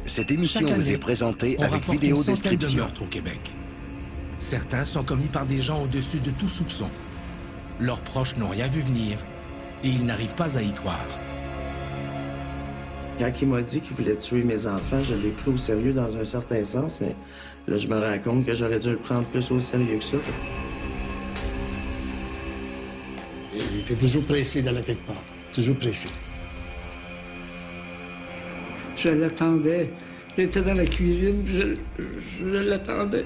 Cette émission Chaque vous année, est présentée on avec rapporte une centaine de vidéo-description. meurtres au Québec. Certains sont commis par des gens au-dessus de tout soupçon. Leurs proches n'ont rien vu venir et ils n'arrivent pas à y croire. Quand il m'a dit qu'il voulait tuer mes enfants, je l'ai pris au sérieux dans un certain sens, mais là, je me rends compte que j'aurais dû le prendre plus au sérieux que ça. Il était toujours pressé d'aller quelque part, toujours pressé. Je l'attendais. J'étais dans la cuisine, je l'attendais.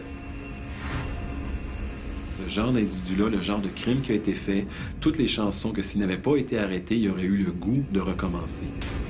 Ce genre d'individu-là, le genre de crime qui a été fait, toutes les chansons que s'il n'avait pas été arrêté, il aurait eu le goût de recommencer.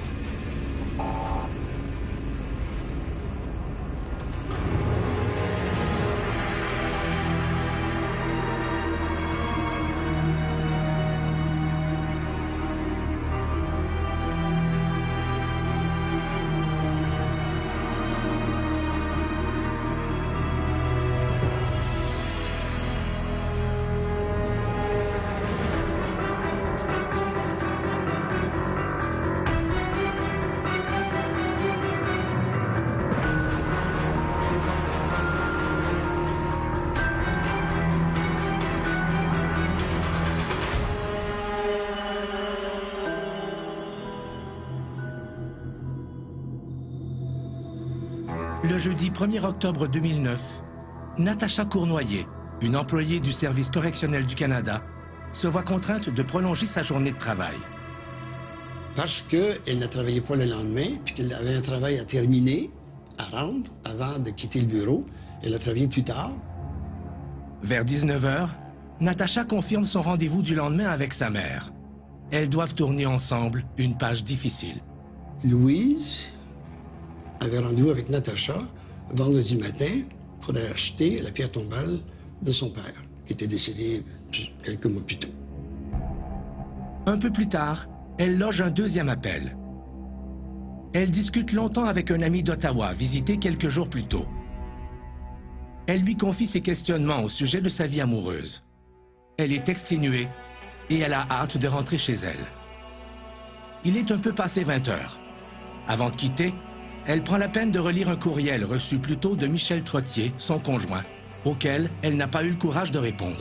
Le jeudi 1er octobre 2009, Natacha Cournoyer, une employée du Service correctionnel du Canada, se voit contrainte de prolonger sa journée de travail. Parce qu'elle ne travaillait pas le lendemain, puis qu'elle avait un travail à terminer, à rendre, avant de quitter le bureau. Elle a travaillé plus tard. Vers 19 h, Natacha confirme son rendez-vous du lendemain avec sa mère. Elles doivent tourner ensemble une page difficile. Louise avait rendez-vous avec Natacha vendredi matin pour aller acheter la pierre tombale de son père, qui était décédé quelques mois plus tôt. Un peu plus tard, elle loge un deuxième appel. Elle discute longtemps avec un ami d'Ottawa, visité quelques jours plus tôt. Elle lui confie ses questionnements au sujet de sa vie amoureuse. Elle est exténuée et elle a hâte de rentrer chez elle. Il est un peu passé 20 h. Avant de quitter, elle prend la peine de relire un courriel reçu plus tôt de Michel Trottier, son conjoint, auquel elle n'a pas eu le courage de répondre.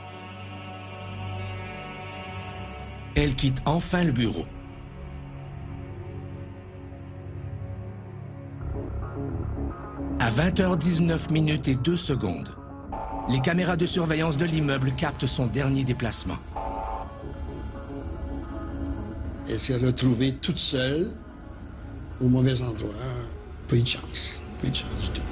Elle quitte enfin le bureau. À 20h19 et 2 secondes, les caméras de surveillance de l'immeuble captent son dernier déplacement. Elle s'est retrouvée toute seule, au mauvais endroit. Pas eu de chance. Pas eu de chance du tout.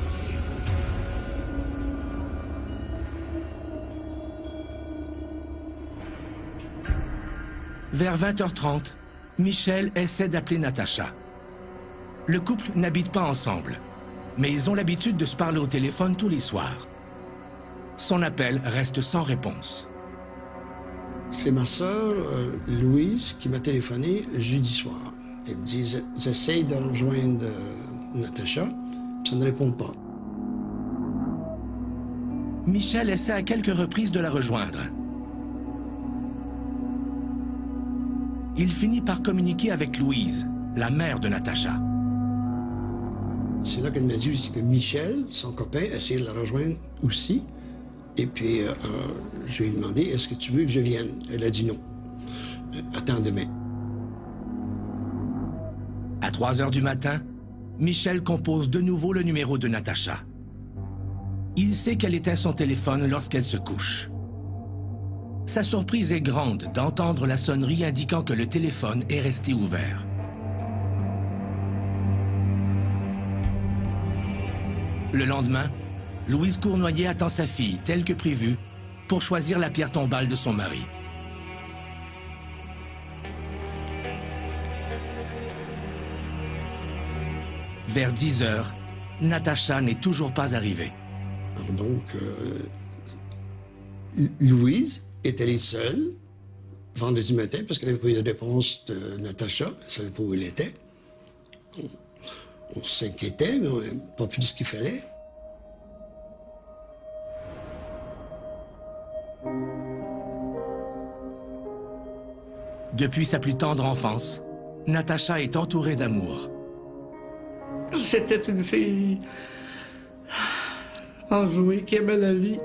Vers 20h30, Michel essaie d'appeler Natacha. Le couple n'habite pas ensemble, mais ils ont l'habitude de se parler au téléphone tous les soirs. Son appel reste sans réponse. C'est ma sœur, Louise, qui m'a téléphoné le jeudi soir. Elle dit « J'essaye de rejoindre Natacha, ça ne répond pas. » Michel essaie à quelques reprises de la rejoindre. Il finit par communiquer avec Louise, la mère de Natacha. C'est là qu'elle m'a dit que Michel, son copain, essayait de la rejoindre aussi. Et puis, je lui ai demandé, est-ce que tu veux que je vienne? Elle a dit non. Attends demain. À 3 h du matin, Michel compose de nouveau le numéro de Natacha. Il sait qu'elle éteint son téléphone lorsqu'elle se couche. Sa surprise est grande d'entendre la sonnerie indiquant que le téléphone est resté ouvert. Le lendemain, Louise Cournoyer attend sa fille, telle que prévue, pour choisir la pierre tombale de son mari. Vers 10 h, Natacha n'est toujours pas arrivée. Alors donc, Louise est allée seule vendredi matin parce qu'elle n'avait pas eu de réponse de Natacha. Elle ne savait pas où elle était. On s'inquiétait, mais on n'avait pas plus ce qu'il fallait. Depuis sa plus tendre enfance, Natacha est entourée d'amour. C'était une fille enjouée qui aimait la vie.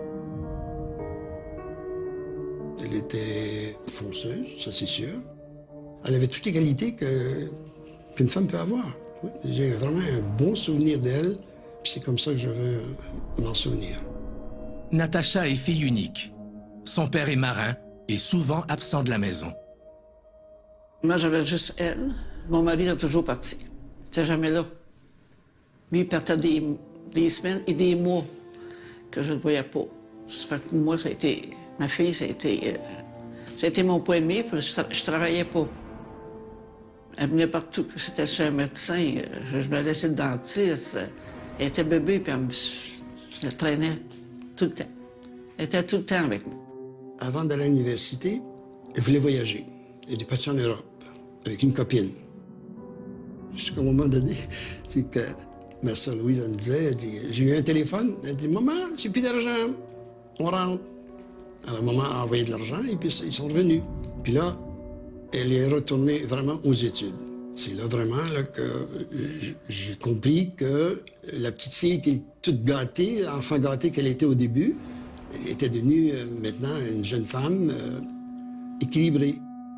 Elle était fonceuse, ça c'est sûr. Elle avait toutes les qualités qu'une femme peut avoir. Oui, j'ai vraiment un bon souvenir d'elle, puis c'est comme ça que je veux m'en souvenir. Natacha est fille unique. Son père est marin et souvent absent de la maison. Moi, j'avais juste elle. Mon mari était toujours parti. Il n'était jamais là. Lui, il partait des semaines et des mois que je ne le voyais pas. Ça fait que moi, ça a été... Ma fille, ça a été mon point de mire, puis je travaillais pas. Elle venait partout. C'était chez un médecin. Je me laissais le dentiste. Elle était bébé, puis je la traînais tout le temps. Elle était tout le temps avec moi. Avant d'aller à l'université, elle voulait voyager. Elle est partie en Europe avec une copine. Jusqu'au moment donné, c'est que ma soeur Louise, elle me disait, elle dit, j'ai eu un téléphone. Elle dit, maman, j'ai plus d'argent. On rentre. Alors, maman a envoyé de l'argent et puis ils sont revenus. Puis là, elle est retournée vraiment aux études. C'est là vraiment là, que j'ai compris que la petite fille qui est toute gâtée, enfant gâtée qu'elle était au début, était devenue maintenant une jeune femme équilibrée.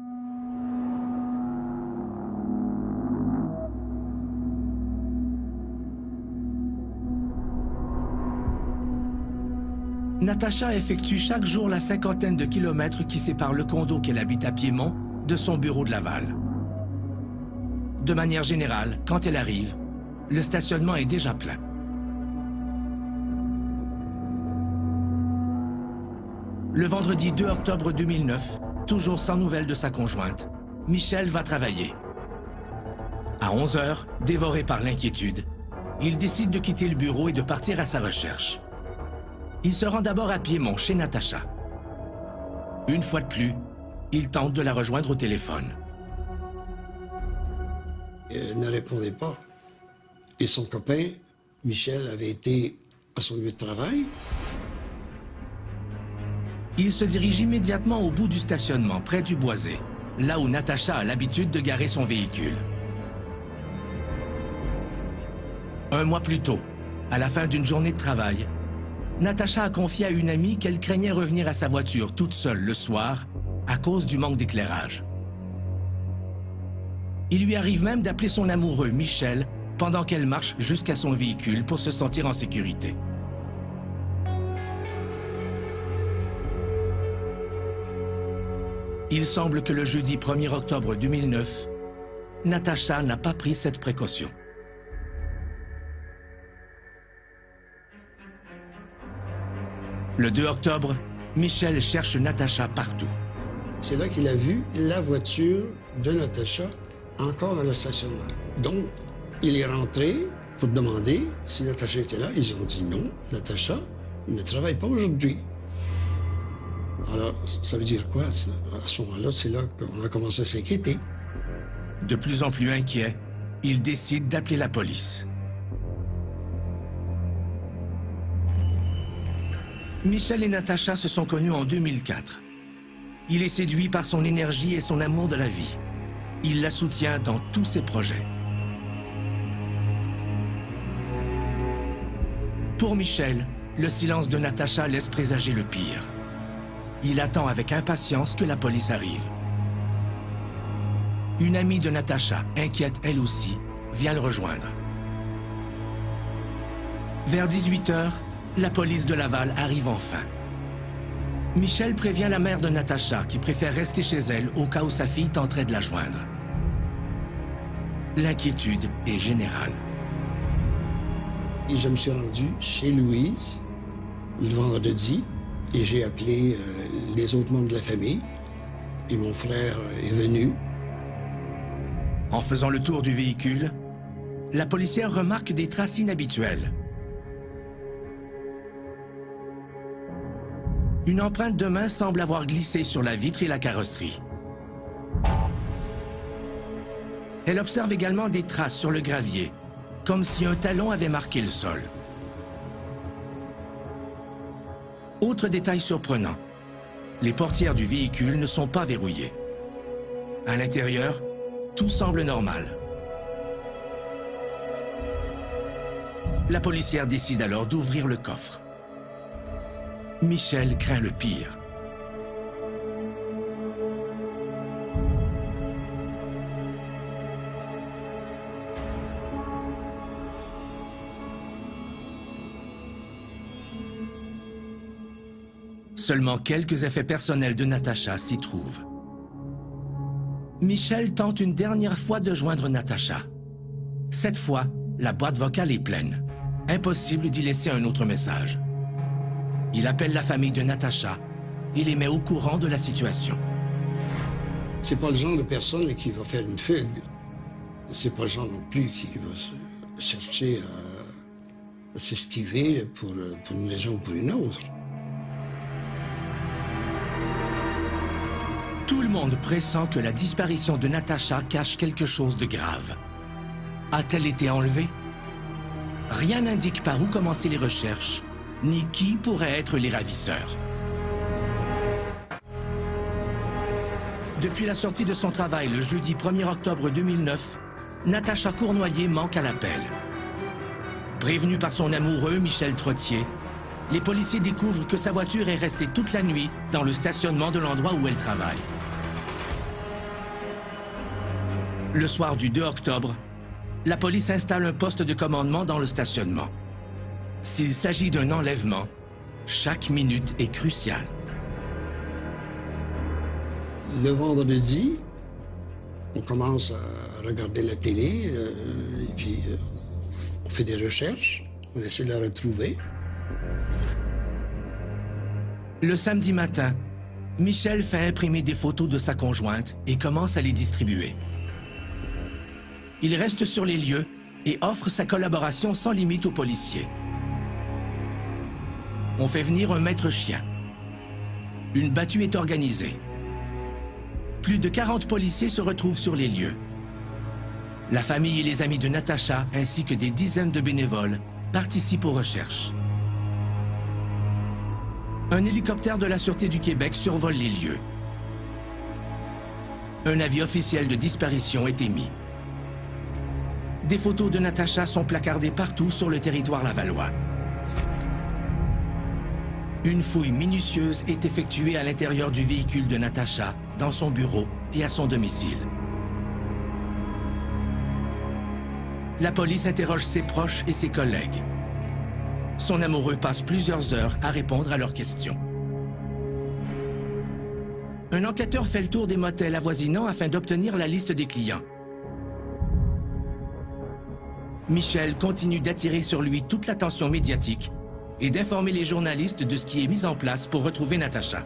Natacha effectue chaque jour la 50aine de kilomètres qui séparent le condo qu'elle habite à Piémont de son bureau de Laval. De manière générale, quand elle arrive, le stationnement est déjà plein. Le vendredi 2 octobre 2009, toujours sans nouvelles de sa conjointe, Michel va travailler. À 11 h, dévoré par l'inquiétude, il décide de quitter le bureau et de partir à sa recherche. Il se rend d'abord à Piémont, chez Natacha. Une fois de plus, il tente de la rejoindre au téléphone. Elle ne répondait pas. Et son copain, Michel, avait été à son lieu de travail. Il se dirige immédiatement au bout du stationnement, près du boisé, là où Natacha a l'habitude de garer son véhicule. Un mois plus tôt, à la fin d'une journée de travail, Natacha a confié à une amie qu'elle craignait revenir à sa voiture toute seule le soir à cause du manque d'éclairage. Il lui arrive même d'appeler son amoureux, Michel, pendant qu'elle marche jusqu'à son véhicule pour se sentir en sécurité. Il semble que le jeudi 1er octobre 2009, Natacha n'a pas pris cette précaution. Le 2 octobre, Michel cherche Natacha partout. C'est là qu'il a vu la voiture de Natacha encore dans le stationnement. Donc, il est rentré pour demander si Natacha était là. Ils ont dit non, Natacha ne travaille pas aujourd'hui. Alors, ça veut dire quoi, ça? À ce moment-là, c'est là qu'on a commencé à s'inquiéter. De plus en plus inquiet, il décide d'appeler la police. Michel et Natacha se sont connus en 2004. Il est séduit par son énergie et son amour de la vie. Il la soutient dans tous ses projets. Pour Michel, le silence de Natacha laisse présager le pire. Il attend avec impatience que la police arrive. Une amie de Natacha, inquiète elle aussi, vient le rejoindre. Vers 18 h, la police de Laval arrive enfin. Michel prévient la mère de Natacha qui préfère rester chez elle au cas où sa fille tenterait de la joindre. L'inquiétude est générale. Et je me suis rendu chez Louise le vendredi et j'ai appelé les autres membres de la famille et mon frère est venu. En faisant le tour du véhicule, la policière remarque des traces inhabituelles. Une empreinte de main semble avoir glissé sur la vitre et la carrosserie. Elle observe également des traces sur le gravier, comme si un talon avait marqué le sol. Autre détail surprenant, les portières du véhicule ne sont pas verrouillées. À l'intérieur, tout semble normal. La policière décide alors d'ouvrir le coffre. Michel craint le pire. Seulement quelques effets personnels de Natacha s'y trouvent. Michel tente une dernière fois de joindre Natacha. Cette fois, la boîte vocale est pleine. Impossible d'y laisser un autre message. Il appelle la famille de Natacha et les met au courant de la situation. C'est pas le genre de personne qui va faire une fugue. C'est pas le genre non plus qui va chercher à s'esquiver pour une raison ou pour une autre. Tout le monde pressent que la disparition de Natacha cache quelque chose de grave. A-t-elle été enlevée? Rien n'indique par où commencer les recherches, ni qui pourraient être les ravisseurs. Depuis la sortie de son travail le jeudi 1er octobre 2009, Natacha Cournoyer manque à l'appel. Prévenue par son amoureux, Michel Trottier, les policiers découvrent que sa voiture est restée toute la nuit dans le stationnement de l'endroit où elle travaille. Le soir du 2 octobre, la police installe un poste de commandement dans le stationnement. S'il s'agit d'un enlèvement, chaque minute est cruciale. Le vendredi, on commence à regarder la télé, et puis on fait des recherches, on essaie de la retrouver. Le samedi matin, Michel fait imprimer des photos de sa conjointe et commence à les distribuer. Il reste sur les lieux et offre sa collaboration sans limite aux policiers. On fait venir un maître chien. Une battue est organisée. Plus de 40 policiers se retrouvent sur les lieux. La famille et les amis de Natacha, ainsi que des dizaines de bénévoles, participent aux recherches. Un hélicoptère de la Sûreté du Québec survole les lieux. Un avis officiel de disparition est émis. Des photos de Natacha sont placardées partout sur le territoire lavallois. Une fouille minutieuse est effectuée à l'intérieur du véhicule de Natacha, dans son bureau et à son domicile. La police interroge ses proches et ses collègues. Son amoureux passe plusieurs heures à répondre à leurs questions. Un enquêteur fait le tour des motels avoisinants afin d'obtenir la liste des clients. Michel continue d'attirer sur lui toute l'attention médiatique et d'informer les journalistes de ce qui est mis en place pour retrouver Natacha.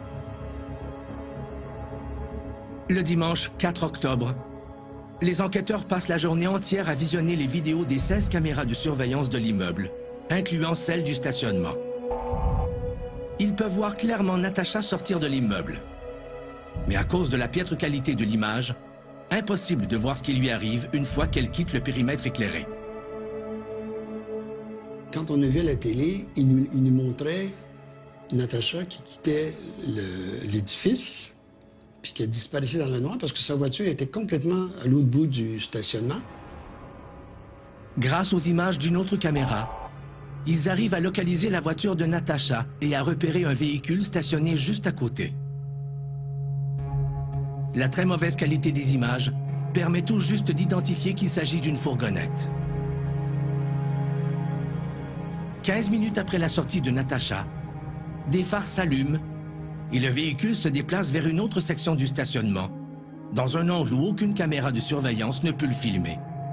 Le dimanche 4 octobre, les enquêteurs passent la journée entière à visionner les vidéos des 16 caméras de surveillance de l'immeuble, incluant celle du stationnement. Ils peuvent voir clairement Natacha sortir de l'immeuble. Mais à cause de la piètre qualité de l'image, impossible de voir ce qui lui arrive une fois qu'elle quitte le périmètre éclairé. Quand on a vu à la télé, il nous montrait Natacha qui quittait l'édifice, puis qui disparaissait dans le noir parce que sa voiture était complètement à l'autre bout du stationnement. Grâce aux images d'une autre caméra, ils arrivent à localiser la voiture de Natacha et à repérer un véhicule stationné juste à côté. La très mauvaise qualité des images permet tout juste d'identifier qu'il s'agit d'une fourgonnette. 15 minutes après la sortie de Natacha, des phares s'allument et le véhicule se déplace vers une autre section du stationnement, dans un angle où aucune caméra de surveillance ne peut le filmer.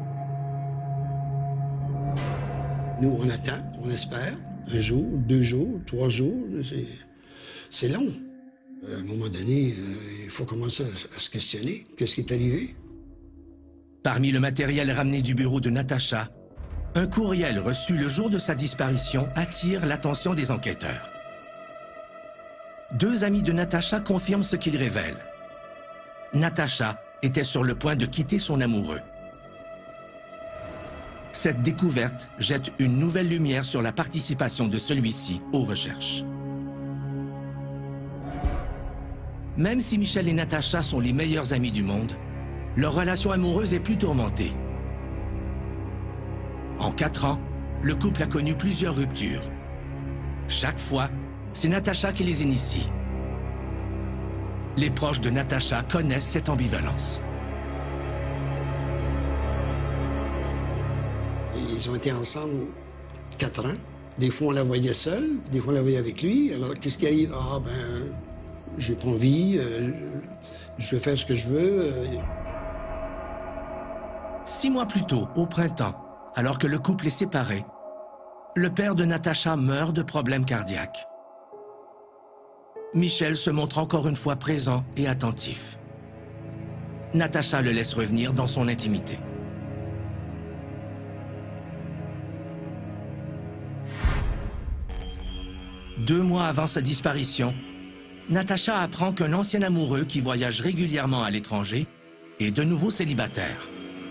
Nous, on attend, on espère. 1 jour, 2 jours, 3 jours, c'est long. À un moment donné, il faut commencer à se questionner. Qu'est-ce qui est arrivé? Parmi le matériel ramené du bureau de Natacha, un courriel reçu le jour de sa disparition attire l'attention des enquêteurs. 2 amis de Natacha confirment ce qu'il révèle. Natacha était sur le point de quitter son amoureux. Cette découverte jette une nouvelle lumière sur la participation de celui-ci aux recherches. Même si Michel et Natacha sont les meilleurs amis du monde, leur relation amoureuse est plus tourmentée. En 4 ans, le couple a connu plusieurs ruptures. Chaque fois, c'est Natacha qui les initie. Les proches de Natacha connaissent cette ambivalence. Ils ont été ensemble 4 ans. Des fois, on la voyait seule, des fois, on la voyait avec lui. Alors, qu'est-ce qui arrive? Ah, ben, j'ai pas envie, je vais faire ce que je veux. 6 mois plus tôt, au printemps, alors que le couple est séparé, le père de Natacha meurt de problèmes cardiaques. Michel se montre encore une fois présent et attentif. Natacha le laisse revenir dans son intimité. Deux mois avant sa disparition, Natacha apprend qu'un ancien amoureux qui voyage régulièrement à l'étranger est de nouveau célibataire.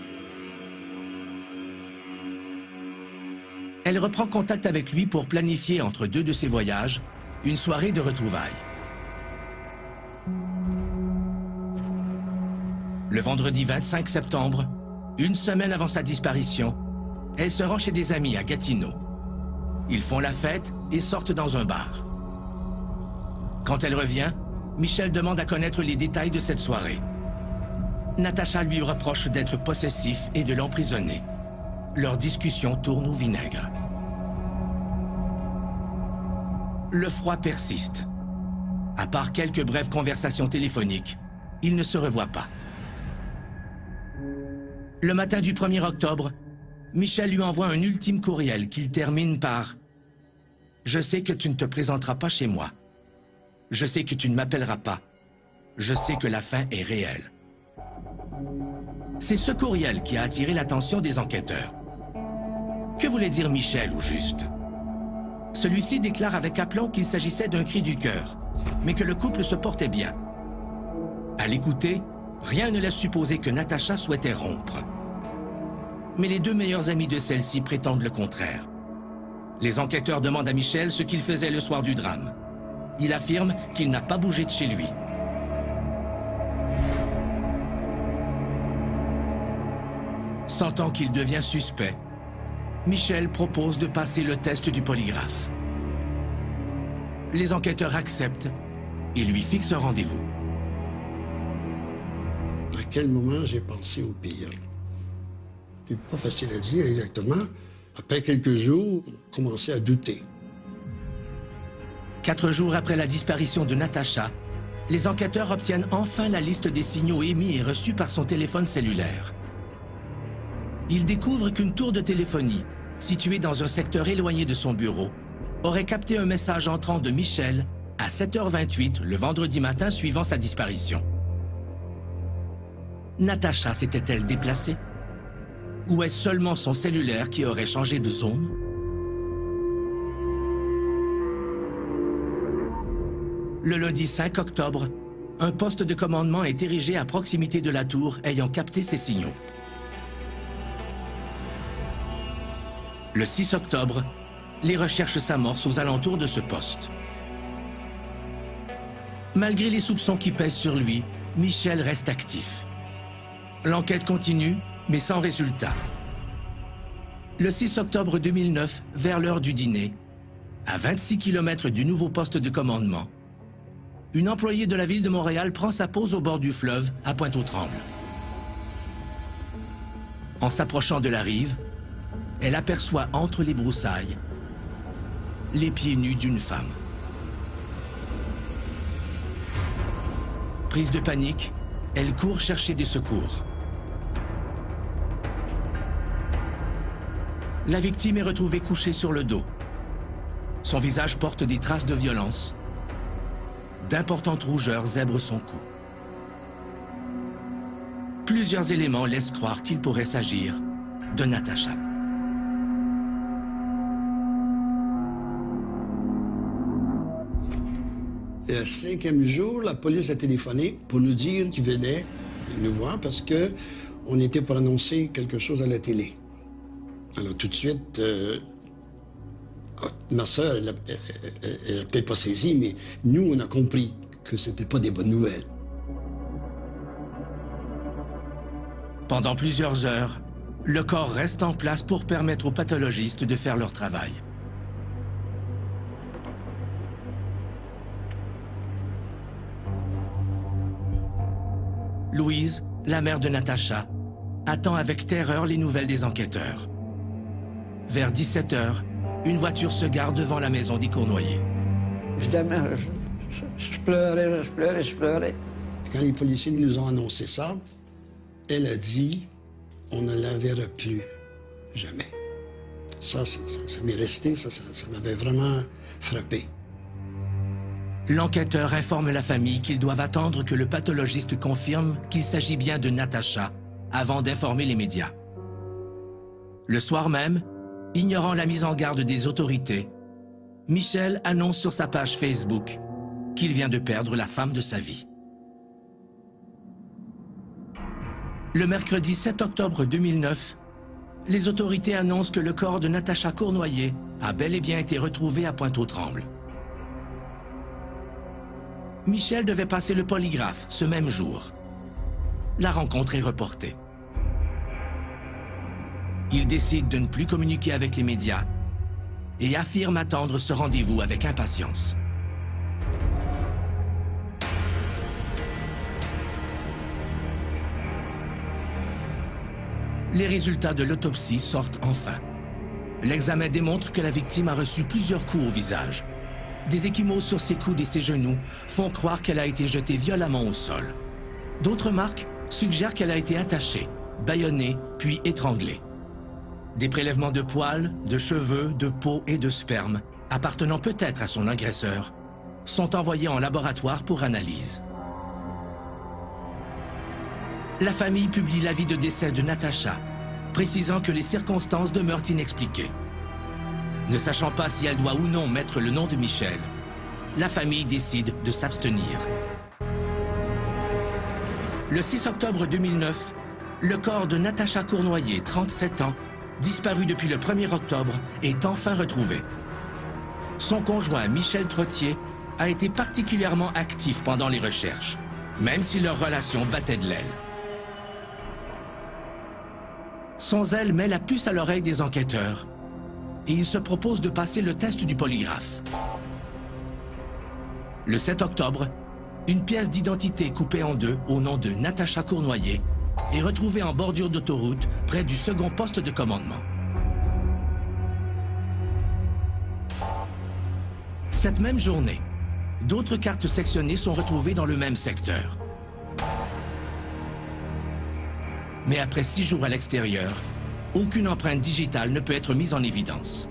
Elle reprend contact avec lui pour planifier entre 2 de ses voyages une soirée de retrouvailles. Le vendredi 25 septembre, une semaine avant sa disparition, elle se rend chez des amis à Gatineau. Ils font la fête et sortent dans un bar. Quand elle revient, Michel demande à connaître les détails de cette soirée. Natacha lui reproche d'être possessif et de l'emprisonner. Leur discussion tourne au vinaigre. Le froid persiste. À part quelques brèves conversations téléphoniques, ils ne se revoient pas. Le matin du 1er octobre, Michel lui envoie un ultime courriel qu'il termine par « Je sais que tu ne te présenteras pas chez moi. Je sais que tu ne m'appelleras pas. Je sais que la fin est réelle. » C'est ce courriel qui a attiré l'attention des enquêteurs. Que voulait dire Michel, au juste? Celui-ci déclare avec aplomb qu'il s'agissait d'un cri du cœur, mais que le couple se portait bien. À l'écouter, rien ne laisse supposer que Natacha souhaitait rompre. Mais les 2 meilleurs amis de celle-ci prétendent le contraire. Les enquêteurs demandent à Michel ce qu'il faisait le soir du drame. Il affirme qu'il n'a pas bougé de chez lui. Sentant qu'il devient suspect, Michel propose de passer le test du polygraphe. Les enquêteurs acceptent et lui fixent un rendez-vous. À quel moment j'ai pensé au pire? C'est pas facile à dire exactement. Après quelques jours, on commençait à douter. 4 jours après la disparition de Natacha, les enquêteurs obtiennent enfin la liste des signaux émis et reçus par son téléphone cellulaire. Ils découvrent qu'une tour de téléphonie, située dans un secteur éloigné de son bureau, aurait capté un message entrant de Michel à 7h28 le vendredi matin suivant sa disparition. Natacha s'était-elle déplacée? Ou est-ce seulement son cellulaire qui aurait changé de zone? Le lundi 5 octobre, un poste de commandement est érigé à proximité de la tour ayant capté ces signaux. Le 6 octobre, les recherches s'amorcent aux alentours de ce poste. Malgré les soupçons qui pèsent sur lui, Michel reste actif. L'enquête continue, mais sans résultat. Le 6 octobre 2009, vers l'heure du dîner, à 26 km du nouveau poste de commandement, une employée de la ville de Montréal prend sa pause au bord du fleuve, à Pointe-aux-Trembles. En s'approchant de la rive, elle aperçoit entre les broussailles les pieds nus d'une femme. Prise de panique, elle court chercher des secours. La victime est retrouvée couchée sur le dos. Son visage porte des traces de violence. D'importantes rougeurs zèbrent son cou. Plusieurs éléments laissent croire qu'il pourrait s'agir de Natacha. Et le 5e jour, la police a téléphoné pour nous dire qu'ils venaient nous voir parce qu'on était pour annoncer quelque chose à la télé. Alors tout de suite, ma sœur, elle n'a peut-être pas saisi, mais nous, on a compris que c'était pas des bonnes nouvelles. Pendant plusieurs heures, le corps reste en place pour permettre aux pathologistes de faire leur travail. Louise, la mère de Natacha, attend avec terreur les nouvelles des enquêteurs. Vers 17 h, une voiture se gare devant la maison des Cournoyer. Évidemment, je pleurais. Quand les policiers nous ont annoncé ça, elle a dit « on ne la verra plus, jamais ». Ça m'est resté, ça m'avait vraiment frappé. L'enquêteur informe la famille qu'ils doivent attendre que le pathologiste confirme qu'il s'agit bien de Natacha avant d'informer les médias. Le soir même, ignorant la mise en garde des autorités, Michel annonce sur sa page Facebook qu'il vient de perdre la femme de sa vie. Le mercredi 7 octobre 2009, les autorités annoncent que le corps de Natacha Cournoyer a bel et bien été retrouvé à Pointe-aux-Trembles. Michel devait passer le polygraphe ce même jour. La rencontre est reportée. Il décide de ne plus communiquer avec les médias et affirme attendre ce rendez-vous avec impatience. Les résultats de l'autopsie sortent enfin. L'examen démontre que la victime a reçu plusieurs coups au visage. Des ecchymoses sur ses coudes et ses genoux font croire qu'elle a été jetée violemment au sol. D'autres marques suggèrent qu'elle a été attachée, bâillonnée, puis étranglée. Des prélèvements de poils, de cheveux, de peau et de sperme, appartenant peut-être à son agresseur, sont envoyés en laboratoire pour analyse. La famille publie l'avis de décès de Natacha, précisant que les circonstances demeurent inexpliquées. Ne sachant pas si elle doit ou non mettre le nom de Michel, la famille décide de s'abstenir. Le 6 octobre 2009, le corps de Natacha Cournoyer, 37 ans, disparu depuis le 1er octobre, est enfin retrouvé. Son conjoint, Michel Trottier, a été particulièrement actif pendant les recherches, même si leur relation battait de l'aile. Son zèle met la puce à l'oreille des enquêteurs et il se propose de passer le test du polygraphe. Le 7 octobre, une pièce d'identité coupée en deux au nom de Natacha Cournoyer est retrouvée en bordure d'autoroute près du second poste de commandement. Cette même journée, d'autres cartes sectionnées sont retrouvées dans le même secteur. Mais après 6 jours à l'extérieur, aucune empreinte digitale ne peut être mise en évidence.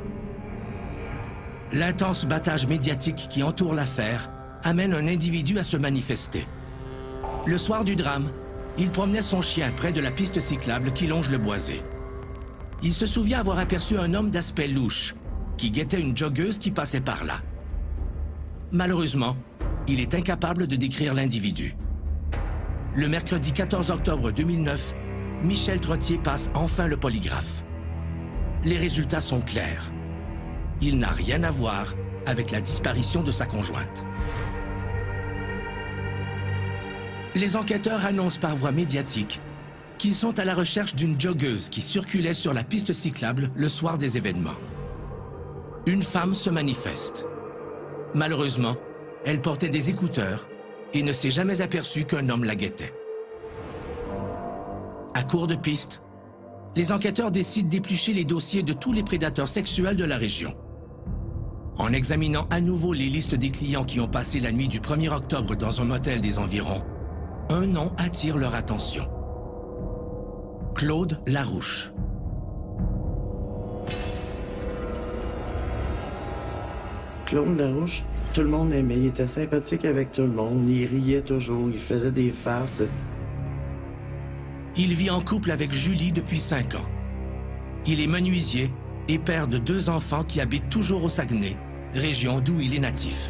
L'intense battage médiatique qui entoure l'affaire amène un individu à se manifester. Le soir du drame, il promenait son chien près de la piste cyclable qui longe le boisé. Il se souvient avoir aperçu un homme d'aspect louche qui guettait une joggeuse qui passait par là. Malheureusement, il est incapable de décrire l'individu. Le mercredi 14 octobre 2009, Michel Trottier passe enfin le polygraphe. Les résultats sont clairs. Il n'a rien à voir avec la disparition de sa conjointe. Les enquêteurs annoncent par voie médiatique qu'ils sont à la recherche d'une joggeuse qui circulait sur la piste cyclable le soir des événements. Une femme se manifeste. Malheureusement, elle portait des écouteurs et ne s'est jamais aperçue qu'un homme la guettait. À court de pistes, les enquêteurs décident d'éplucher les dossiers de tous les prédateurs sexuels de la région. En examinant à nouveau les listes des clients qui ont passé la nuit du 1er octobre dans un motel des environs, un nom attire leur attention. Claude Larouche. Claude Larouche, tout le monde l'aimait. Il était sympathique avec tout le monde. Il riait toujours. Il faisait des farces. Il vit en couple avec Julie depuis 5 ans. Il est menuisier et père de 2 enfants qui habitent toujours au Saguenay, région d'où il est natif.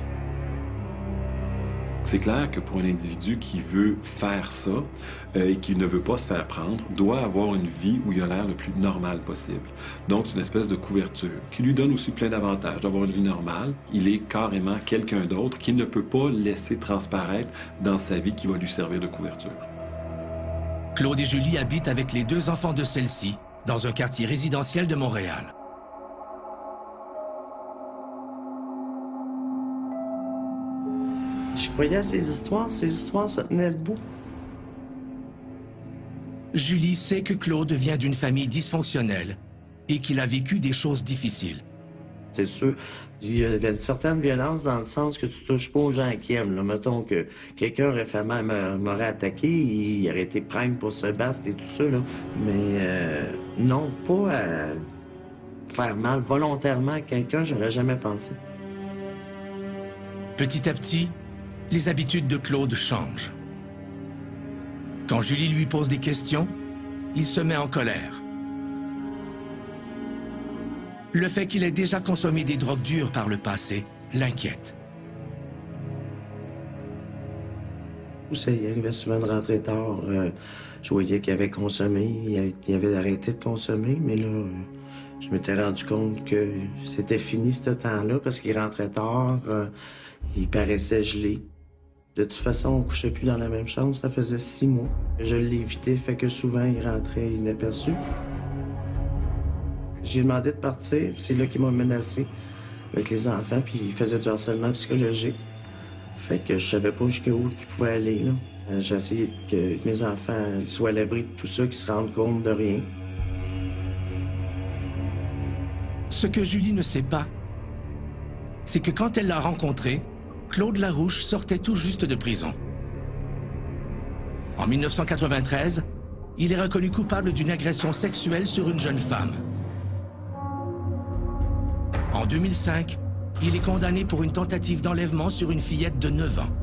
C'est clair que pour un individu qui veut faire ça et qui ne veut pas se faire prendre, doit avoir une vie où il a l'air le plus normal possible. Donc, c'est une espèce de couverture qui lui donne aussi plein d'avantages d'avoir une vie normale. Il est carrément quelqu'un d'autre qu'il ne peut pas laisser transparaître dans sa vie qui va lui servir de couverture. Claude et Julie habitent avec les 2 enfants de celle-ci dans un quartier résidentiel de Montréal. Je croyais à ces histoires se tenaient debout. Julie sait que Claude vient d'une famille dysfonctionnelle et qu'il a vécu des choses difficiles. C'est sûr, il y avait une certaine violence dans le sens que tu touches pas aux gens qui aiment. Là. Mettons que quelqu'un aurait fait mal, m'aurait attaqué, il aurait été prime pour se battre et tout ça. Là. Mais non, pas à faire mal volontairement à quelqu'un, j'aurais jamais pensé. Petit à petit, les habitudes de Claude changent. Quand Julie lui pose des questions, il se met en colère. Le fait qu'il ait déjà consommé des drogues dures par le passé l'inquiète. Il arrivait souvent de rentrer tard. Je voyais qu'il avait consommé, il avait arrêté de consommer, mais là, je m'étais rendu compte que c'était fini ce temps-là parce qu'il rentrait tard, il paraissait gelé. De toute façon, on couchait plus dans la même chambre, ça faisait 6 mois. Je l'évitais, fait que souvent, il rentrait inaperçu. J'ai demandé de partir, c'est là qu'il m'a menacé avec les enfants, puis il faisait du harcèlement psychologique. Fait que je savais pas jusqu'où il pouvait aller, là. J'ai essayé que mes enfants soient à l'abri de tout ça, qu'ils se rendent compte de rien. Ce que Julie ne sait pas, c'est que quand elle l'a rencontré, Claude Larouche sortait tout juste de prison. En 1993, il est reconnu coupable d'une agression sexuelle sur une jeune femme. En 2005, il est condamné pour une tentative d'enlèvement sur une fillette de 9 ans.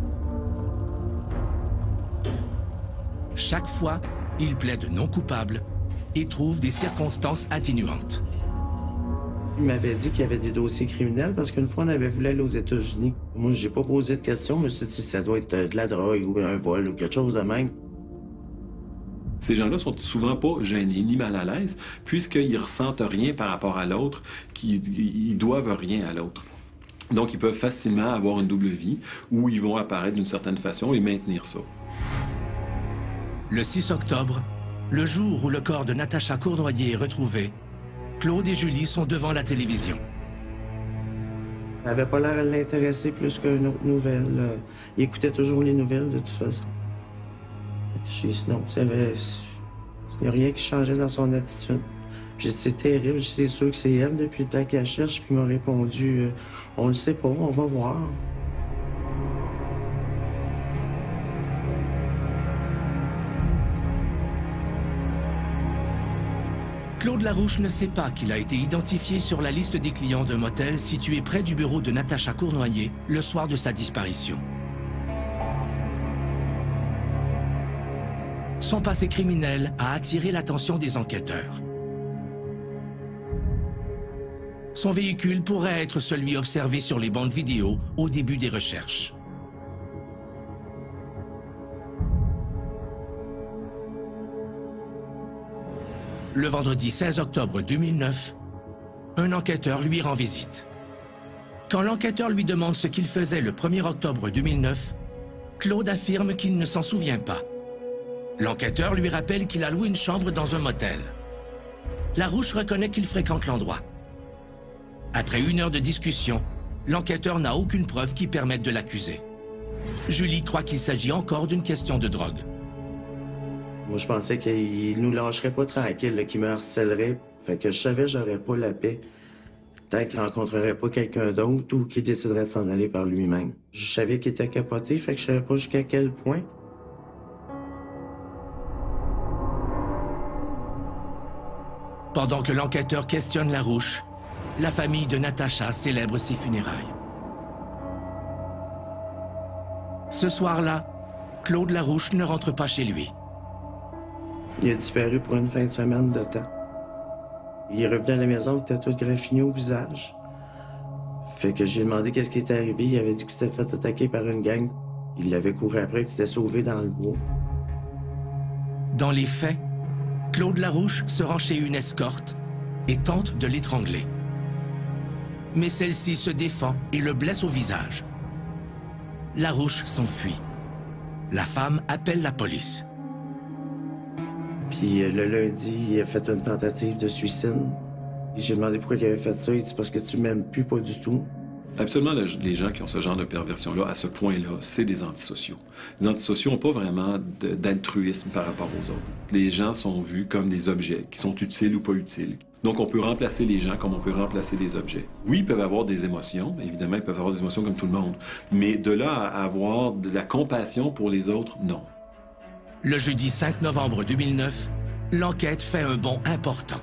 Chaque fois, il plaide non coupable et trouve des circonstances atténuantes. Il m'avait dit qu'il y avait des dossiers criminels parce qu'une fois, on avait voulu aller aux États-Unis. Moi, j'ai pas posé de questions, mais je me suis dit ça doit être de la drogue ou un vol ou quelque chose de même. Ces gens-là sont souvent pas gênés ni mal à l'aise, puisqu'ils ressentent rien par rapport à l'autre, qu'ils doivent rien à l'autre. Donc, ils peuvent facilement avoir une double vie où ils vont apparaître d'une certaine façon et maintenir ça. Le 6 octobre, le jour où le corps de Natacha Cournoyer est retrouvé, Claude et Julie sont devant la télévision. Ça n'avait pas l'air à l'intéresser plus qu'une autre nouvelle. Il écoutait toujours les nouvelles, de toute façon. Non, il n'y a rien qui changeait dans son attitude. C'est terrible, c'est sûr que c'est elle depuis le temps qu'elle cherche, puis il m'a répondu on le sait pas, on va voir. Claude Larouche ne sait pas qu'il a été identifié sur la liste des clients d'un motel situé près du bureau de Natacha Cournoyer le soir de sa disparition. Son passé criminel a attiré l'attention des enquêteurs. Son véhicule pourrait être celui observé sur les bandes vidéo au début des recherches. Le vendredi 16 octobre 2009, un enquêteur lui rend visite. Quand l'enquêteur lui demande ce qu'il faisait le 1er octobre 2009, Claude affirme qu'il ne s'en souvient pas. L'enquêteur lui rappelle qu'il a loué une chambre dans un motel. Larouche reconnaît qu'il fréquente l'endroit. Après 1 heure de discussion, l'enquêteur n'a aucune preuve qui permette de l'accuser. Julie croit qu'il s'agit encore d'une question de drogue. Moi, je pensais qu'il nous lâcherait pas tranquille, qu'il me harcèlerait. Fait que je savais que j'aurais pas la paix tant qu'il rencontrerait pas quelqu'un d'autre ou qu'il déciderait de s'en aller par lui-même. Je savais qu'il était capoté, fait que je savais pas jusqu'à quel point. Pendant que l'enquêteur questionne Larouche, la famille de Natacha célèbre ses funérailles. Ce soir-là, Claude Larouche ne rentre pas chez lui. Il a disparu pour une fin de semaine de temps. Il est revenu à la maison, il était tout graffiné au visage. Fait que j'ai demandé qu'est-ce qui était arrivé. Il avait dit qu'il s'était fait attaquer par une gang. Il l'avait couru après, qu'il s'était sauvé dans le bois. Dans les faits, Claude Larouche se rend chez une escorte et tente de l'étrangler. Mais celle-ci se défend et le blesse au visage. Larouche s'enfuit. La femme appelle la police. Puis le lundi, il a fait une tentative de suicide. J'ai demandé pourquoi il avait fait ça. Il dit parce que tu m'aimes plus, pas du tout. Absolument, les gens qui ont ce genre de perversion-là, à ce point-là, c'est des antisociaux. Les antisociaux n'ont pas vraiment d'altruisme par rapport aux autres. Les gens sont vus comme des objets qui sont utiles ou pas utiles. Donc, on peut remplacer les gens comme on peut remplacer les objets. Oui, ils peuvent avoir des émotions. Évidemment, ils peuvent avoir des émotions comme tout le monde. Mais de là à avoir de la compassion pour les autres, non. Le jeudi 5 novembre 2009, l'enquête fait un bond important.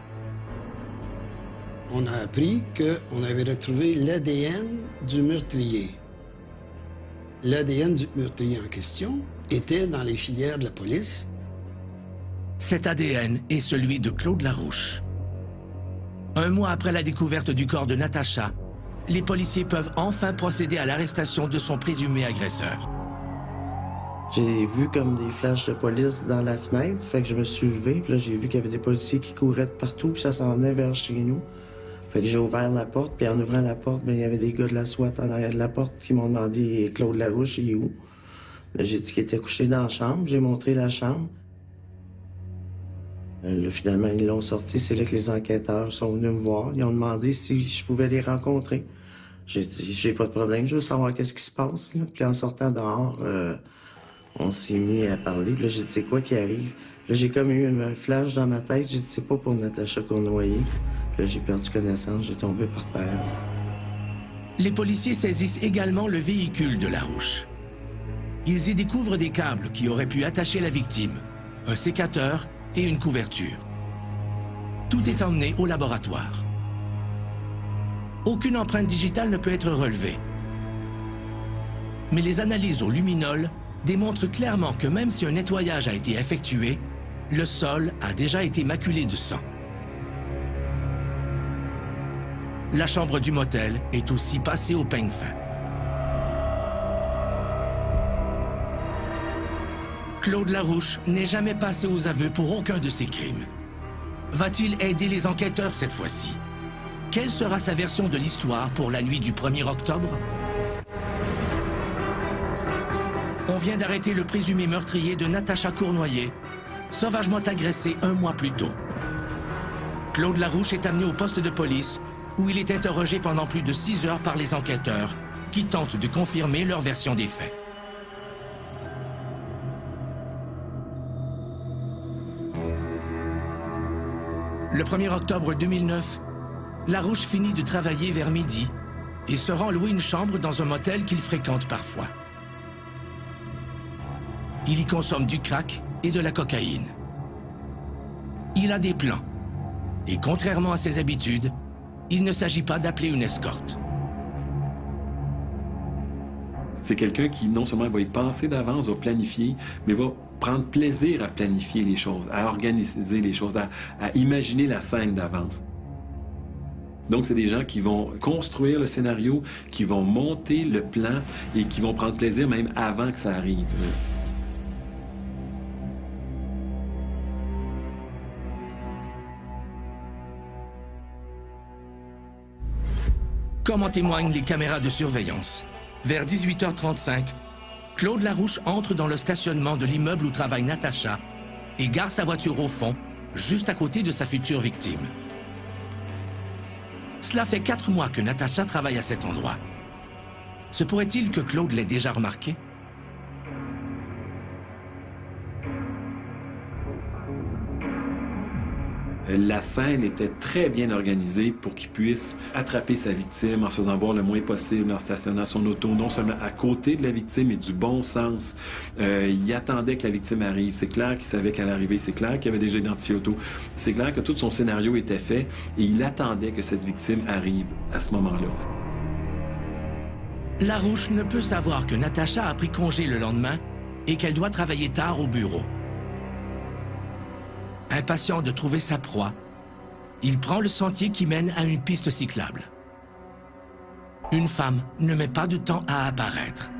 On a appris qu'on avait retrouvé l'ADN du meurtrier. L'ADN du meurtrier en question était dans les filières de la police. Cet ADN est celui de Claude Larouche. Un mois après la découverte du corps de Natacha, les policiers peuvent enfin procéder à l'arrestation de son présumé agresseur. J'ai vu comme des flashs de police dans la fenêtre, fait que je me suis levé, puis là j'ai vu qu'il y avait des policiers qui couraient de partout, puis ça s'en venait vers chez nous. Fait que j'ai ouvert la porte, puis en ouvrant la porte, bien, il y avait des gars de la SWAT en arrière de la porte qui m'ont demandé « Claude Larouche, il est où? » Là, j'ai dit qu'il était couché dans la chambre, j'ai montré la chambre. Là, finalement, ils l'ont sorti, c'est là que les enquêteurs sont venus me voir. Ils ont demandé si je pouvais les rencontrer. J'ai dit « J'ai pas de problème, je veux savoir qu'est-ce qui se passe. » Puis en sortant dehors, on s'est mis à parler. Puis là, j'ai dit « C'est quoi qui arrive? » Là, j'ai comme eu un flash dans ma tête, j'ai dit « C'est pas pour Natacha Cournoyer. » Là, j'ai perdu connaissance, j'ai tombé par terre. Les policiers saisissent également le véhicule de Larouche. Ils y découvrent des câbles qui auraient pu attacher la victime, un sécateur et une couverture. Tout est emmené au laboratoire. Aucune empreinte digitale ne peut être relevée. Mais les analyses au luminol démontrent clairement que même si un nettoyage a été effectué, le sol a déjà été maculé de sang. La chambre du motel est aussi passée au peigne fin. Claude Larouche n'est jamais passé aux aveux pour aucun de ses crimes. Va-t-il aider les enquêteurs cette fois-ci? Quelle sera sa version de l'histoire pour la nuit du 1er octobre? On vient d'arrêter le présumé meurtrier de Natacha Cournoyer, sauvagement agressé un mois plus tôt. Claude Larouche est amené au poste de police où il est interrogé pendant plus de 6 heures par les enquêteurs qui tentent de confirmer leur version des faits. Le 1er octobre 2009, Larouche finit de travailler vers midi et se rend louer une chambre dans un motel qu'il fréquente parfois. Il y consomme du crack et de la cocaïne. Il a des plans et contrairement à ses habitudes, il ne s'agit pas d'appeler une escorte. C'est quelqu'un qui, non seulement va y penser d'avance, va planifier, mais va prendre plaisir à planifier les choses, à organiser les choses, à imaginer la scène d'avance. Donc, c'est des gens qui vont construire le scénario, qui vont monter le plan et qui vont prendre plaisir même avant que ça arrive. Comme en témoignent les caméras de surveillance, vers 18h35, Claude Larouche entre dans le stationnement de l'immeuble où travaille Natacha et gare sa voiture au fond, juste à côté de sa future victime. Cela fait 4 mois que Natacha travaille à cet endroit. Se pourrait-il que Claude l'ait déjà remarqué? La scène était très bien organisée pour qu'il puisse attraper sa victime en se faisant voir le moins possible, en stationnant son auto, non seulement à côté de la victime, mais du bon sens. Il attendait que la victime arrive. C'est clair qu'il savait qu'elle arrivait. C'est clair qu'il avait déjà identifié l'auto. C'est clair que tout son scénario était fait et il attendait que cette victime arrive à ce moment-là. Larouche ne peut savoir que Natacha a pris congé le lendemain et qu'elle doit travailler tard au bureau. Impatient de trouver sa proie, il prend le sentier qui mène à une piste cyclable. Une femme ne met pas de temps à apparaître.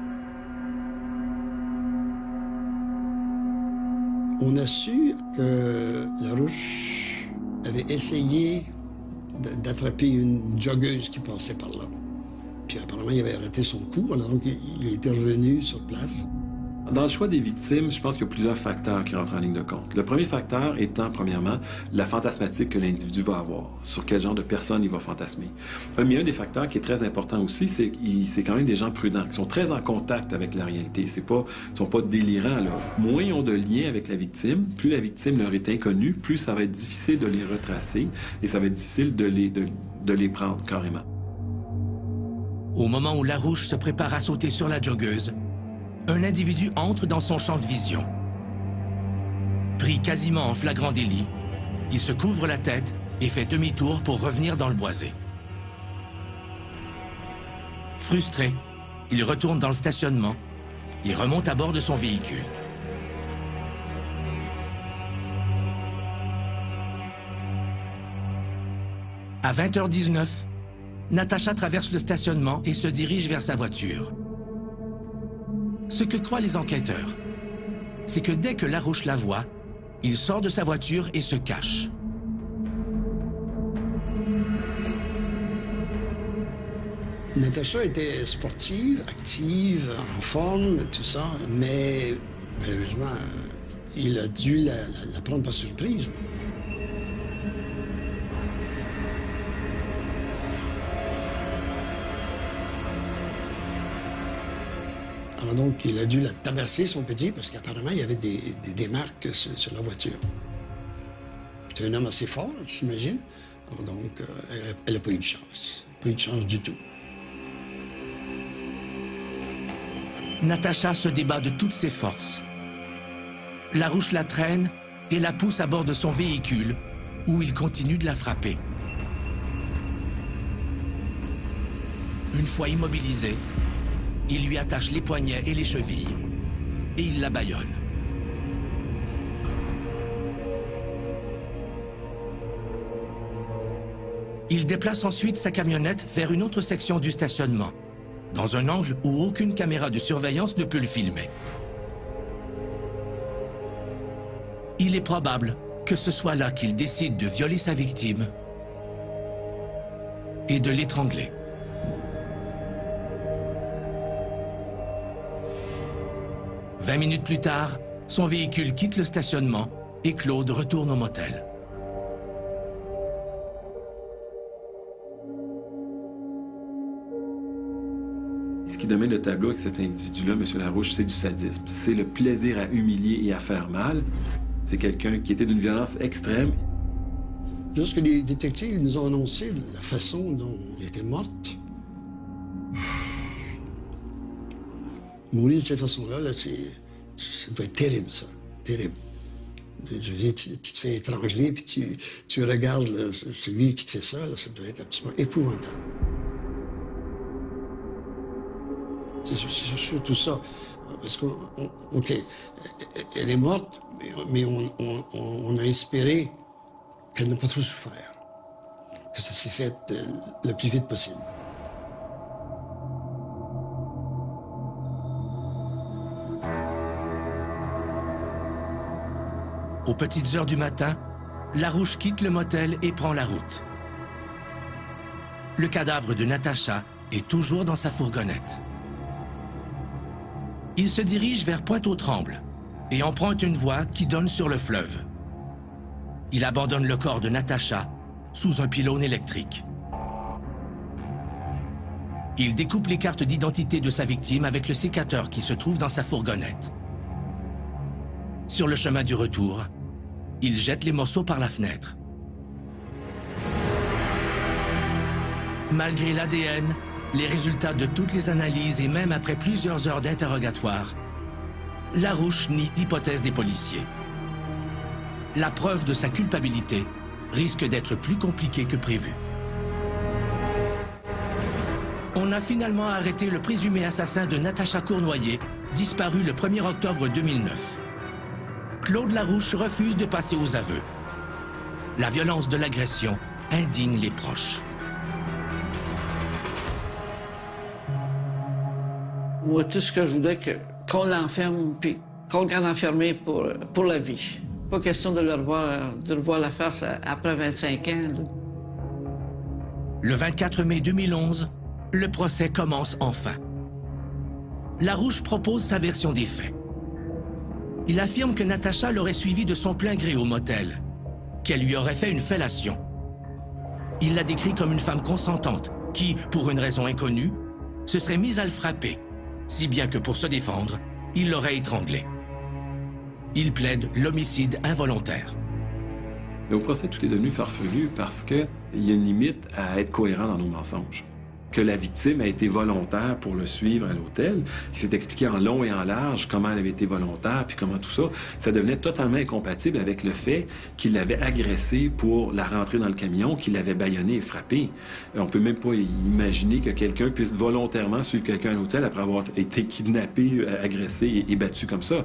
On a su que Larouche avait essayé d'attraper une joggeuse qui passait par là. Puis apparemment, il avait arrêté son coup, alors donc il était revenu sur place. Dans le choix des victimes, je pense qu'il y a plusieurs facteurs qui rentrent en ligne de compte. Le premier facteur étant, premièrement, la fantasmatique que l'individu va avoir, sur quel genre de personne il va fantasmer. Mais un des facteurs qui est très important aussi, c'est quand même des gens prudents, qui sont très en contact avec la réalité. Ils ne sont pas délirants, là. Moins ils ont de liens avec la victime, plus la victime leur est inconnue, plus ça va être difficile de les retracer et ça va être difficile de les prendre, carrément. Au moment où Larouche se prépare à sauter sur la joggeuse, un individu entre dans son champ de vision. Pris quasiment en flagrant délit, il se couvre la tête et fait demi-tour pour revenir dans le boisé. Frustré, il retourne dans le stationnement et remonte à bord de son véhicule. À 20h19, Natacha traverse le stationnement et se dirige vers sa voiture. Ce que croient les enquêteurs, c'est que dès que Larouche la voit, il sort de sa voiture et se cache. Natacha était sportive, active, en forme, tout ça, mais malheureusement, il a dû la prendre par surprise. Alors donc, il a dû la tabasser, son petit, parce qu'apparemment, il y avait des marques sur la voiture. C'était un homme assez fort, j'imagine. Alors donc, elle n'a pas eu de chance. Pas eu de chance du tout. Natacha se débat de toutes ses forces. Larouche la traîne et la pousse à bord de son véhicule, où il continue de la frapper. Une fois immobilisée, il lui attache les poignets et les chevilles, et il la bâillonne. Il déplace ensuite sa camionnette vers une autre section du stationnement, dans un angle où aucune caméra de surveillance ne peut le filmer. Il est probable que ce soit là qu'il décide de violer sa victime et de l'étrangler. « 20 minutes plus tard, son véhicule quitte le stationnement et Claude retourne au motel. Ce qui domine le tableau avec cet individu-là, M. Larouche, c'est du sadisme. C'est le plaisir à humilier et à faire mal. C'est quelqu'un qui était d'une violence extrême. Lorsque les détectives nous ont annoncé la façon dont elle était morte, mourir de cette façon-là, ça doit être terrible, ça. Terrible. Je veux dire, tu te fais étrangler, puis tu regardes celui qui te fait ça, là, ça doit être absolument épouvantable. C'est surtout ça. Parce que, OK, elle est morte, mais on a espéré qu'elle n'a pas trop souffert. Que ça s'est fait le plus vite possible. Aux petites heures du matin, Larouche quitte le motel et prend la route. Le cadavre de Natacha est toujours dans sa fourgonnette. Il se dirige vers Pointe-aux-Trembles et emprunte une voie qui donne sur le fleuve. Il abandonne le corps de Natacha sous un pylône électrique. Il découpe les cartes d'identité de sa victime avec le sécateur qui se trouve dans sa fourgonnette. Sur le chemin du retour, il jette les morceaux par la fenêtre. Malgré l'ADN, les résultats de toutes les analyses et même après plusieurs heures d'interrogatoire, Larouche nie l'hypothèse des policiers. La preuve de sa culpabilité risque d'être plus compliquée que prévu. On a finalement arrêté le présumé assassin de Natacha Cournoyer, disparu le 1er octobre 2009. Claude Larouche refuse de passer aux aveux. La violence de l'agression indigne les proches. Moi, tout ce que je voulais, qu'on l'enferme, puis qu'on le garde enfermé pour la vie. Pas question de le revoir la face après 25 ans. Là. Le 24 mai 2011, le procès commence enfin. Larouche propose sa version des faits. Il affirme que Natacha l'aurait suivi de son plein gré au motel, qu'elle lui aurait fait une fellation. Il la décrit comme une femme consentante qui, pour une raison inconnue, se serait mise à le frapper, si bien que pour se défendre, il l'aurait étranglé. Il plaide l'homicide involontaire. Mais au procès, tout est devenu farfelu parce qu'il y a une limite à être cohérent dans nos mensonges. Que la victime a été volontaire pour le suivre à l'hôtel, qui s'est expliqué en long et en large comment elle avait été volontaire, puis comment tout ça, ça devenait totalement incompatible avec le fait qu'il l'avait agressée pour la rentrer dans le camion, qu'il l'avait bâillonnée et frappée. On peut même pas imaginer que quelqu'un puisse volontairement suivre quelqu'un à l'hôtel après avoir été kidnappé, agressé et battu comme ça.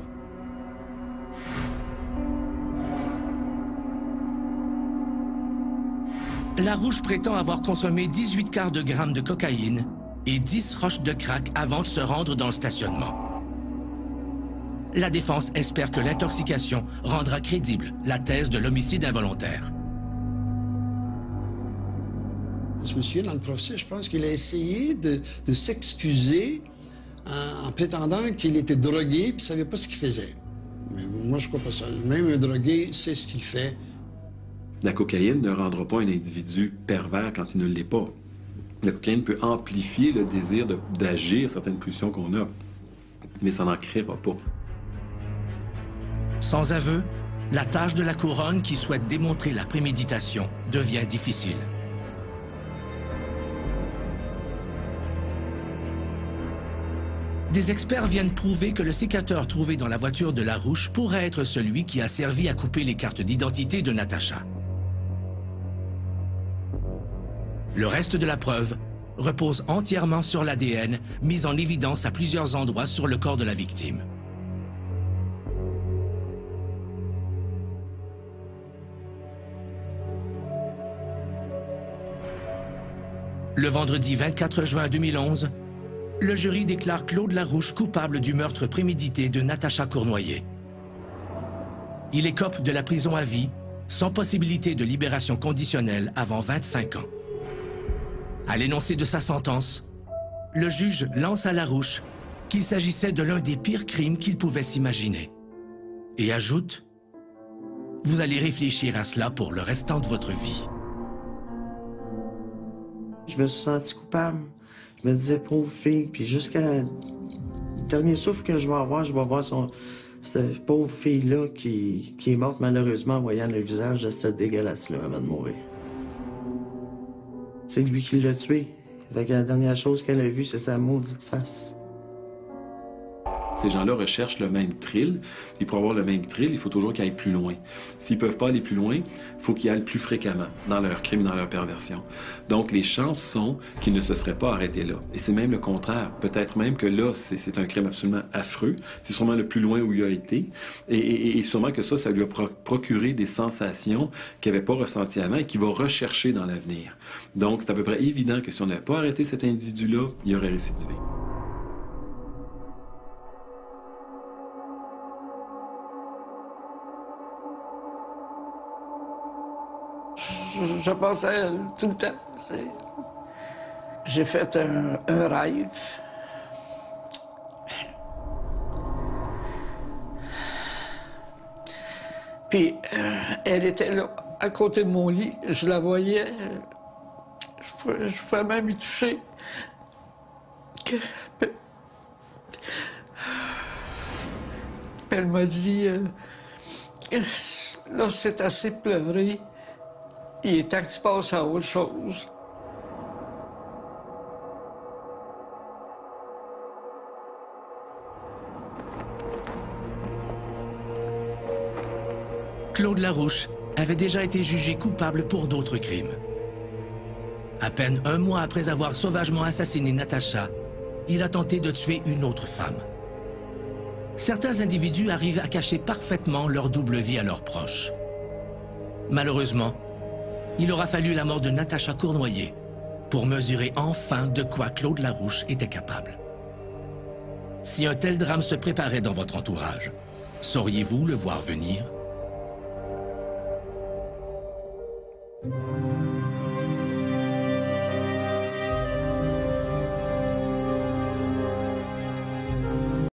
Larouche prétend avoir consommé 18 quarts de grammes de cocaïne et 10 roches de crack avant de se rendre dans le stationnement. La défense espère que l'intoxication rendra crédible la thèse de l'homicide involontaire. Ce monsieur, dans le procès, je pense qu'il a essayé de s'excuser en prétendant qu'il était drogué et ne savait pas ce qu'il faisait. Mais moi, je crois pas ça. Même un drogué sait ce qu'il fait. La cocaïne ne rendra pas un individu pervers quand il ne l'est pas. La cocaïne peut amplifier le désir d'agir certaines pulsions qu'on a, mais ça n'en créera pas. Sans aveu, la tâche de la couronne qui souhaite démontrer la préméditation devient difficile. Des experts viennent prouver que le sécateur trouvé dans la voiture de Larouche pourrait être celui qui a servi à couper les cartes d'identité de Natacha. Le reste de la preuve repose entièrement sur l'ADN, mis en évidence à plusieurs endroits sur le corps de la victime. Le vendredi 24 juin 2011, le jury déclare Claude Larouche coupable du meurtre prémédité de Natacha Cournoyer. Il écope de la prison à vie, sans possibilité de libération conditionnelle avant 25 ans. À l'énoncé de sa sentence, le juge lance à Larouche qu'il s'agissait de l'un des pires crimes qu'il pouvait s'imaginer. Et ajoute « Vous allez réfléchir à cela pour le restant de votre vie. » Je me suis senti coupable. Je me disais, pauvre fille, puis jusqu'à le dernier souffle que je vais voir cette pauvre fille-là qui est morte malheureusement en voyant le visage de cette dégueulasse-là avant de mourir. C'est lui qui l'a tué. Fait que la dernière chose qu'elle a vue, c'est sa maudite face. Ces gens-là recherchent le même thrill. Et pour avoir le même thrill, il faut toujours qu'ils aillent plus loin. S'ils ne peuvent pas aller plus loin, il faut qu'ils aillent plus fréquemment dans leur crime, dans leur perversion. Donc, les chances sont qu'ils ne se seraient pas arrêtés là. Et c'est même le contraire. Peut-être même que là, c'est un crime absolument affreux. C'est sûrement le plus loin où il a été. Et sûrement que ça lui a procuré des sensations qu'il n'avait pas ressenties avant et qu'il va rechercher dans l'avenir. Donc, c'est à peu près évident que si on n'avait pas arrêté cet individu-là, il aurait récidivé. Je pense à elle tout le temps. J'ai fait un rêve. Puis, elle était là, à côté de mon lit. Je la voyais. Je pouvais même y toucher. Elle m'a dit, là, c'est assez pleuré. Il est temps que tu passes à autre chose. Claude Larouche avait déjà été jugé coupable pour d'autres crimes. À peine un mois après avoir sauvagement assassiné Natacha, il a tenté de tuer une autre femme. Certains individus arrivent à cacher parfaitement leur double vie à leurs proches. Malheureusement, il aura fallu la mort de Natacha Cournoyer pour mesurer enfin de quoi Claude Larouche était capable. Si un tel drame se préparait dans votre entourage, sauriez-vous le voir venir?